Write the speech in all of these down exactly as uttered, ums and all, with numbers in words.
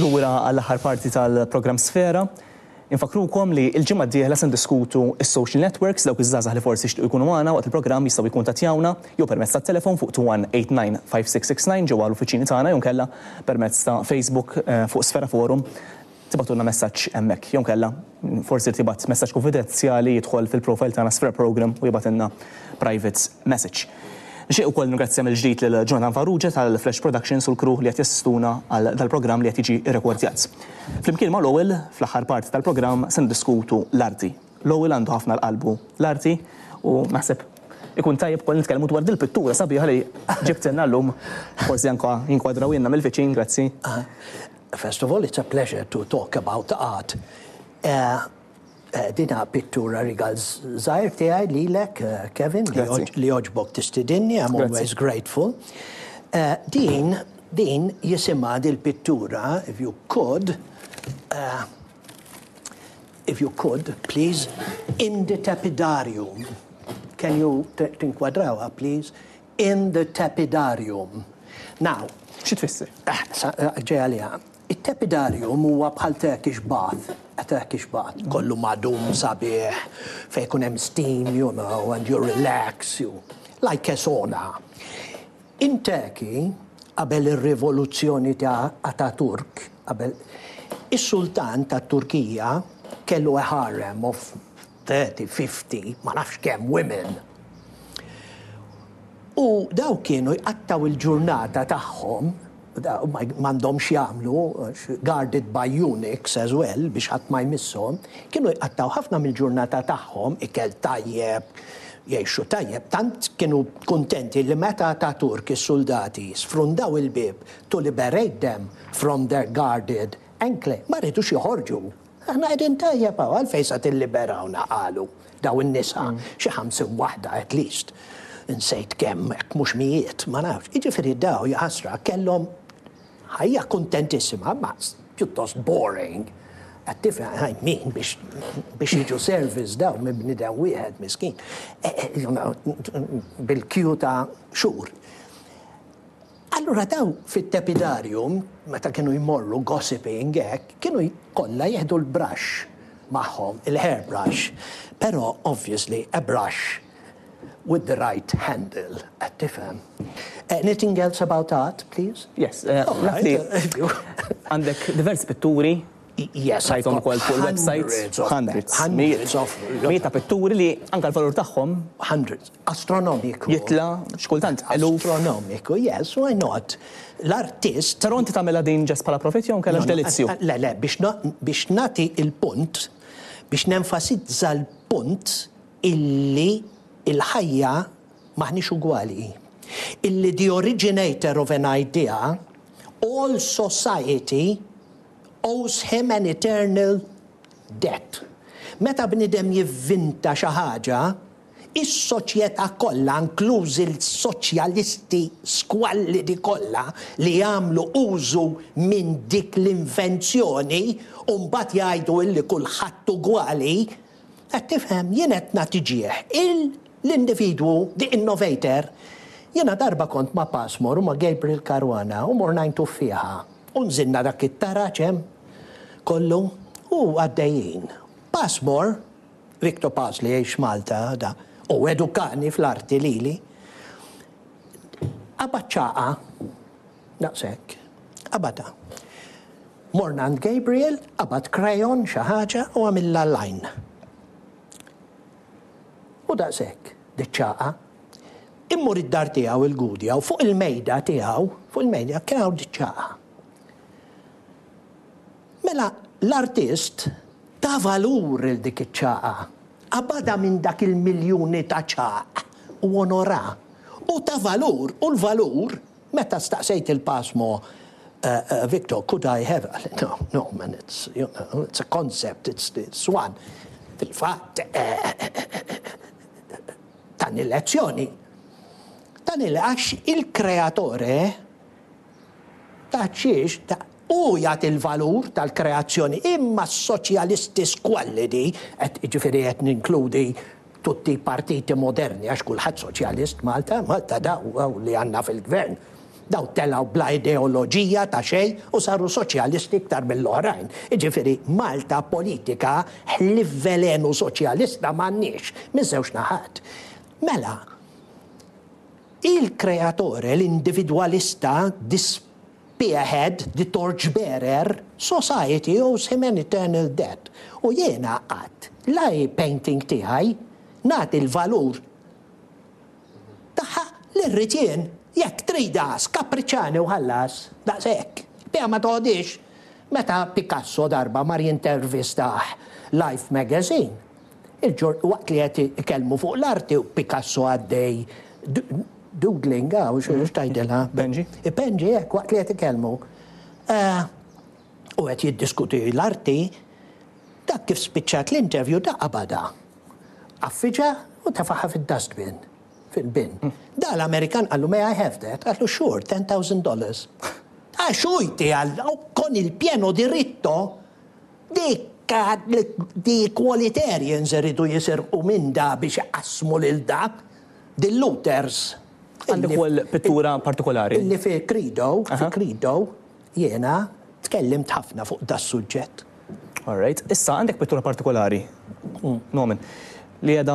Lura għall-aħħar parti tal-programm Sfera. Infakrukom li l-ġimgħa d-dieħla se ndiskutu is-social networks dawk iż-żgħażagħ li forsi jixtiequ jkunu magħna waqt il-programm jistgħu jikkuntattjawna jew permezz tat-telefon fuq two one eight nine five six six nine ġewwa l-uffiċini tagħna jew nkella permezz ta' Facebook fuq Sfera Forum. Tibatulna messaġġ hemmhekk jew nkella forsi tibgħat messaġġ konfidenzjali jidħol fil-profile tagħna Sfera Program u jibgħatilna private message. Nixtieq ukoll ningrazzja mill-ġdid lil Jonathan Farrugia tal-Flash Productions u l-crew li qed jassistuna għal dal-programm li qed jiġi irrekordjat. Flimkien ma' Lowell fl-aħħar parti tal-programm se ndiskutu l-arti. Lowell għandu ħafna l-qalbu l-arti u naħseb ikun tajjeb ukoll nitkellmu dwar dil-pittura sabiħa li ġibtilna llum forsi anke jinkwadraw jenna mill-viċin, grazzi. First of all, it's a pleasure to talk about art. Uh, uh, dina pittura rigal zaħir tijaj li lek, uh, Kevin, li oġbok tistidinni, I'm always grateful. Uh, din, din jisima dil-pittura, if you could, uh, if you could, please, in the tepidarium. Can you tinkwadrawa, please? In the tepidarium. Now, Xi tfisser? Ġejalija. Il-tepidarium huwa bħal Turkish bath, a Turkish bath. Kollu madum sabiħ, fej kun hemm steam, you know, and you relax, you, like a sauna. In Turkey, qabel ir-rivoluzzjoni ta' Ataturk, qabel is-sultan ta' Turkija kellu a harem of thirty, fifty, ma nafx kemm women. U daw kienu jqattaw il-ġurnata tagħhom, m'għandhomx jagħmlu, guarded by eunuchs as well biex ħadd ma jmisshom, kienu jqattaw ħafna mill-ġurnata tagħhom ikel tajjeb, jgħixu tajjeb, tant kienu kuntenti li meta Ataturk is-soldati sfrundaw il-bib to liberate them from their guarded enclave, ma rridux joħorġu. Aħna qegħdin tajjeb hawn għalfejn se tilliberawna qalu daw in-nisa xi ħamsin waħda at least. Nsejt kemm hekk mhux mijiet, ma nafx. Jiġifieri daw jaħasra kellhom ħajja kuntentissima, ma pjuttost boring. Qed tifhem I mean biex biex jiġu service daw minn bniedem wieħed miskin. Bil-kju ta' xhur. Allura daw fit-tepidarium, meta kienu jmorru gossiping hekk, kienu kollha jieħdu l-brush magħhom, il-hairbrush. Però obviously a brush with the right handle, at tifhem. Anything else about art, please? Yes, għandek diversi pitturi. Yes, sajtom ukoll fuq il-websites. Hundreds. Hundreds of. Mieta pitturi li anke l-valur tagħhom. Hundreds. Astronomiku. Jitla xkultant eluf. Astronomiku, yes, why not? L-artist. Però inti tagħmilha din ġest bħala professjon jew kellha delizzju? Le, le, biex nagħti il-punt, biex nenfasizza l-punt illi il-ħajja maħniex ugwali. Illi the originator of an idea, all society owes him an eternal debt. Meta bnidem jivvinta xi ħaġa, is-soċjetà kollha, inkluż il-soċjalisti squallidi kollha li jagħmlu użu minn dik l-invenzjoni u mbagħad jgħidu illi kulħadd ugwali, qed tifhem jien qed nagħti ġieħ. L-individwu, the innovator, jena darba kont ma' Passmore u ma' Gabriel Caruana u mor najntu fiha. Unżinna dak it-tara ċem kollu u għaddejjin. Passmore, Victor Paz li jgħix Malta, da, u edukani fl-arti lili, abbaċċaqa, naqsek, abbata. Mornand Gabriel, abbat krajon xaħġa u għamilla line. U daqsek, diċċaqa, immur id-dar tiegħu il-gudja u fuq il-mejda tiegħu, fuq il-mejda kien hawn diċċaqa. Mela l-artist ta' valur il dik iċ-ċaqa, abada minn dak il-miljuni ta' ċaq u onora. U ta' valur, u l-valur, meta staqsejt il-Passmo, uh, uh, Victor, could I have? No, no, man, it's, you know, it's a concept, it's, it's one. Fil-fatt, tan il-lezzjoni. Tan il-għax il-kreatore ta' ċiex, ta' u jgħat il-valur tal-kreazzjoni imma s-soċjalisti squallidi, et ġifiri għet ninkludi tutti partiti moderni, għax kulħadd soċjalist Malta, Malta daw li għanna fil-gvern, Daw telaw bla ideoloġija ta' xej u saru soċjalisti iktar mill-oħrajn. Iġifieri Malta politika ħlivvelenu soċjalista m'għandniex minn żewġ naħat. Mela, il-kreatore, l-individualista, the spearhead, the torchbearer, society owes him an eternal debt. U jiena qatt l-eye painting tiegħi nagħti l-valur taħħa l-irritien jekk trida skapriċani u ħallas, daqshekk. Bija ma toħdix. Meta Picasso darba mar jintervistaħ Life Magazine, il-ġur waqt li qed ikellmu fuq l-arti u Picasso għaddej doodling, għaw, xtajdilha. Benji. Benji, jekk waqt li qed ikellmu. U qed jiddiskuti l-arti, dak kif spiċċat l-interview daqqa bada. Affiġa u tafaħa fid-dustbin. Fil-bin. Da l-Amerikan għallu, may I have that? Għallu, sure, ten thousand dollars. Ah, xujti għallu, kon il-pieno diritto, dikka di qualitarians rridu jisirqu minn da biex jaqsmu lil-dak, dil-looters. Għandek għal pittura partikolari? Illi fi Credo, fi Credo, jena tkellimt ħafna fuq da suġġett. All right. Issa, għandek pittura partikolari? Nomen. Li għeda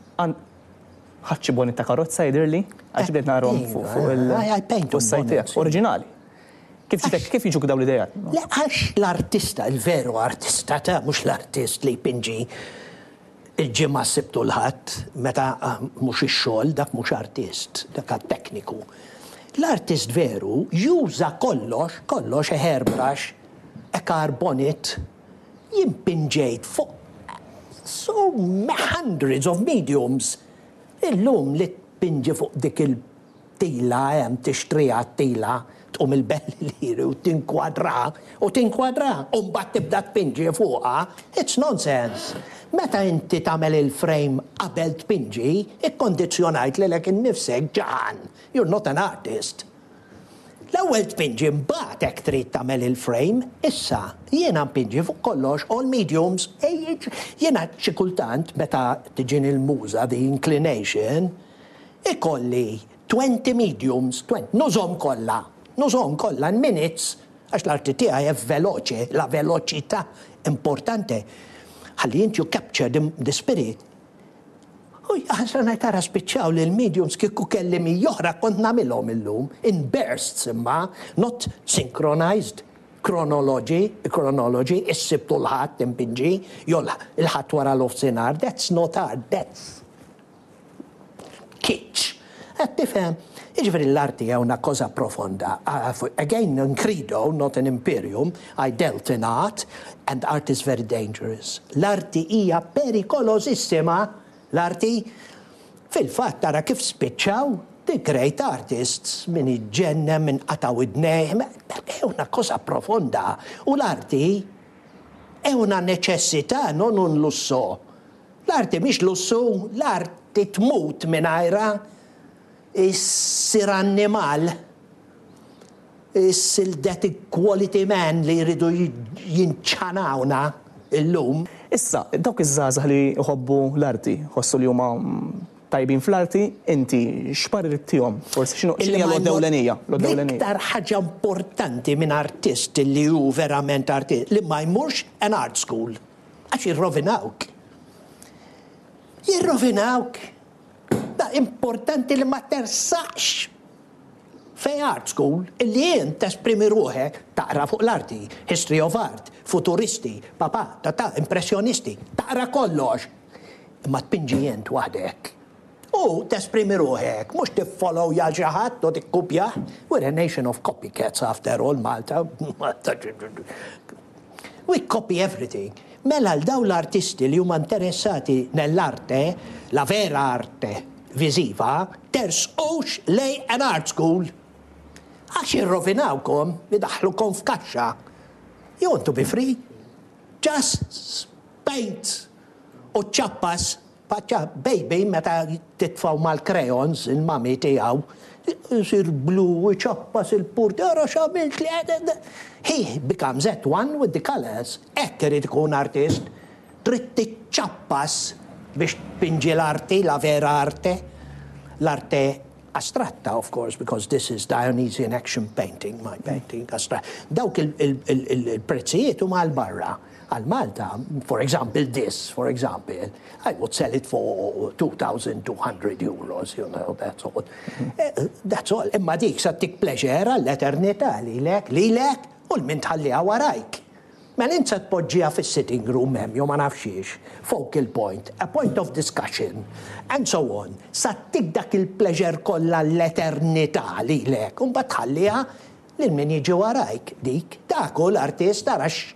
ħadċi boni ta' karozza jidirli, għax bdejt narom fuq il-sajtijak, oriġinali. Kif ġitek, kif jiġuk daw l-idejat? Le, għax l-artista, il-veru artista ta' mux l-artist li pinġi il-ġimma sibtu l-ħat, meta mux il-xol, dak mux artist, dak tekniku. L-artist veru juża kollox, kollox e hairbrush, e carbonit, jimpinġejt fuq so hundreds of mediums. Illum li t-pinġi fuq dik il-tila, jem t-ixtrija t-tila, tqum il-belli liri u tinkwadra, u tinkwadra, u mbatt tibda t-pinġi fuqa, it's nonsense. Meta inti tamel il-frame qabel t-pinġi, ikkondizjonajt li l-ek nifsek ġan, you're not an artist. L-ewwel t-pinġi mbagħad hekk trid tagħmel il-frame, issa jiena mpinġi fuq kollox all mediums, jiena xi kultant meta tiġini l-muża the inclination, ikolli twenty mediums, twenty, nużhom kollha, nużhom kollha in minutes, għax l-arti tiegħi hija veloċi, la veloċità importanti. Ħalli inti you capture the, the spirit. Uj, għasana tara spiċċaw li l-mediums kikku kelli mi joħra kont namilhom illum, in bursts imma, not synchronized, chronology, chronology, issibtu l-ħat timpinġi, jol il-ħat wara l-ofsinar, that's not art, that's kitsch. Għat tifhem, iġveri l-arti è una cosa profonda. Uh, again, in Credo, not an imperium, I dealt in art, and art is very dangerous. L-arti hija perikolosissima. L-arti, fil-fat tara kif spiċċaw, the great artists, min iġennem, min qataw id-nej, è una cosa profonda. U l-arti è una necessità, non un lusso. L-arti mhix lussu, l-arti tmut mingħajra, issir annimal, is-sildet quality man li jridu jinċanawna illum. Issa, dawk iż-żgħażagħ li jħobbu l-arti, ħossu li huma tajbin fl-arti, inti x'parir tihom? Forsi x'inhu hija l-għodewlenija? L-iktar ħaġa importanti minn artist li hu verament artist li ma jmurx an art school. Għax jirrovinawk. Jirrovinawk. Da importanti li ma tersaqx fej art school illi jien tesprimi ruħek taqra fuq l-arti, history of art, futuristi, papà, tata, impressjonisti, taqra kollox. Ma tpinġi jent waħdek. U tesprimi ruħek, mux tiffollow jaġaħat u tikkupja. We're a nation of copycats after all, Malta. We copy everything. Mela l-daw l-artisti li huma interessati nell-arte, la vera arte viżiva, tersqux lej an art school. Għax jirrovinawkom, jidaħlukom f'kaxxa. You want to be free? Just paint u ċappas, paċċa baby meta titfaw mal-crayons, il-mami tijaw, sir blu, ċappas il-purti, għara xamilt li għeded. He becomes at one with the colors. Ekk irid ikun artist, trid tiċċappas biex pinġi l-arti, la vera arte. L-arte astratta, of course, because this is Dionysian action painting, my painting, astratta. Dawk il-prezzijiet huma għal-barra. Għal-Malta, for example, this, for example, I would sell it for two thousand two hundred euros, you know, that's all. Uh, that's all. Imma dik sa tik pleasure għall-eternità li lek, li lek, u l-min tħalliha warajk. Mela insa tpoġġiha fis-sitting room hemm, jew ma nafxiex, focal point, a point of discussion, and so on. Sa tik dak il-pleasure kollha l-eternità li lek, u mbagħad tħalliha lil min jiġi warajk dik. Dak hu l-artist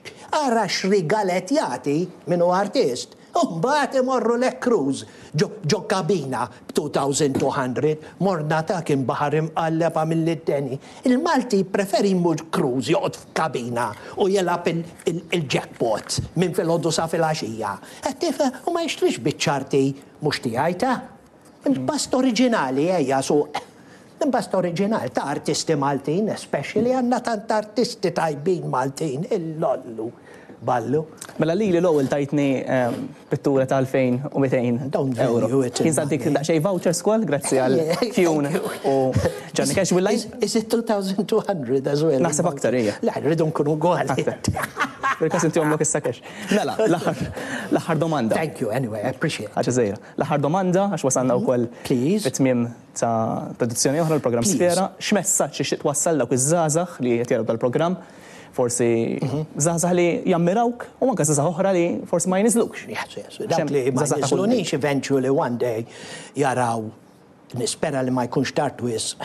ara x'rigalet jagħti min hu artist. Mbagħad imorru lek cruise ġo kabina b'two thousand two hundred, morna ta' kien baħar imqalleba mill-itteni. Il-Malti preferi jmur cruise joqgħod f'kabina u jelab il-jackpot minn filgħodu sa filgħaxija. Qed tifhem u ma jixtrix biċ-ċarti mhux tiegħi ta'. Imbast oriġinali ejja suq. Imbast oriġinali ta' artisti Maltin, especially għandna tant artisti tajbin Maltin, il-lollu. Ballu. Mela li li l-ewwel tajtni pittura ta' alfejn u mitejn euro. Kien santik daqsxejn voucher skoll grazzi għal Kjun u ġanni cash will line? Is it two thousand two hundred as well? Naħseb aktar hija. La, rridu nkunu gwali. Perkas inti għomlok issa cash. Mela, l-aħħar domanda. Thank you, anyway, I appreciate it. Ħaġa żejra. L-aħħar domanda għax wasalna wkoll fit-tmiem ta' produzzjoni oħra l-programm Sfera. X'messaġġ ixtieq twassal dawk iż-żgħażagħ li qed jaraw dal-programm? Forsi żgħażagħ li jammirawk u anke żgħażagħ oħra li forsi ma jinizlux. Dak li ma jinizlunix eventually one day jaraw, nispera li ma jkunx tard wisq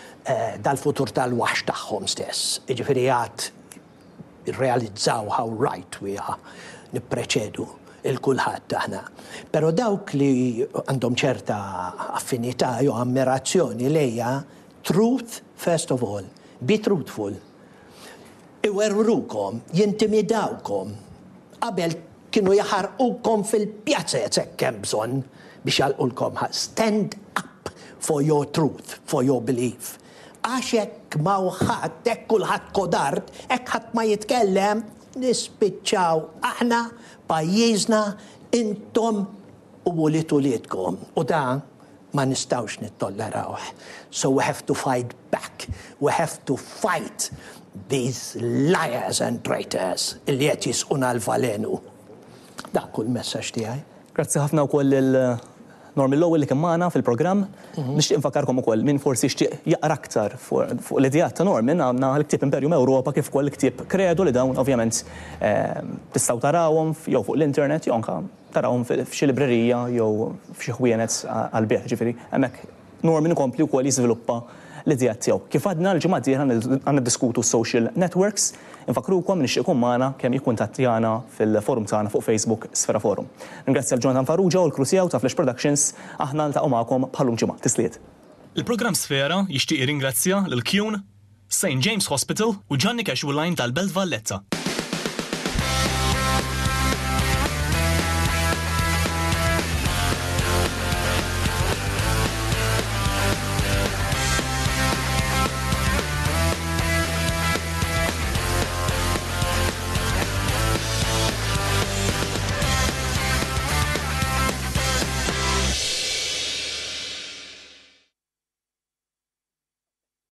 dal-futur tal-waħx tagħhom stess. Jiġifieri għad irrealizzaw how right we are nippreċedu il-kulħadd aħna. Però dawk li għandhom ċerta affinità jew ammirazzjoni lejha, truth first of all, be truthful. Iwerrukom, jintimidawkom, qabel kienu jaħarqukom fil-pjazza hekk hemm bżonn biex jalqulkom. Stand up for your truth, for your belief. Għax hekk ma ħadd hekk kulħadd kodart, hekk ħadd ma jitkellem, nispiċċaw aħna pajjiżna intom u wulitu liedkom. U dan ma nistgħux nittollerawh. So we have to fight back. We have to fight these liars and traitors illi qed jisquna l-valenu. Dak kull messaġġ tiegħi. Grazzi ħafna wkoll il-Norman Lowell li kien magħna fil-programm. Nixtieq infakarkom ukoll min forsi jixtieq jaqra aktar fuq l-idejat ta' Norman għandna l-ktieb Imperium Ewropa kif ukoll ktieb Credo li dawn ovvjament tistgħu tarawhom jew fuq l-internet jew anke tarawhom f'xi librerija jew f'xi ħwienet għall-beħ. Ġifieri hemmhekk Norman ikompli wkoll jiżviluppa l-idejat tiegħu. Kif għadna l-ġimgħa d-dieħla għandna diskutu social networks, infakrukom nixtieqkom magħna kemm jikkuntattjana fil-forum tagħna fuq Facebook Sfera Forum. Ringrazzja l-Jonathan Farrugia u l-crew tiegħu ta' Flash Productions, aħna niltaqgħu magħkom bħallum ġimgħa. Tisliet. Il-programm Sfera jixtieq jirringrazzja lil Kjun, Saint James Hospital u Gianni Cash Line tal-Belt Valletta.